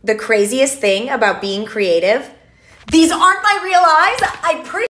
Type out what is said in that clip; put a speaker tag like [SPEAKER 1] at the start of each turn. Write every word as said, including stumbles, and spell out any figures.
[SPEAKER 1] the craziest thing about being creative? These aren't my real eyes. I pretty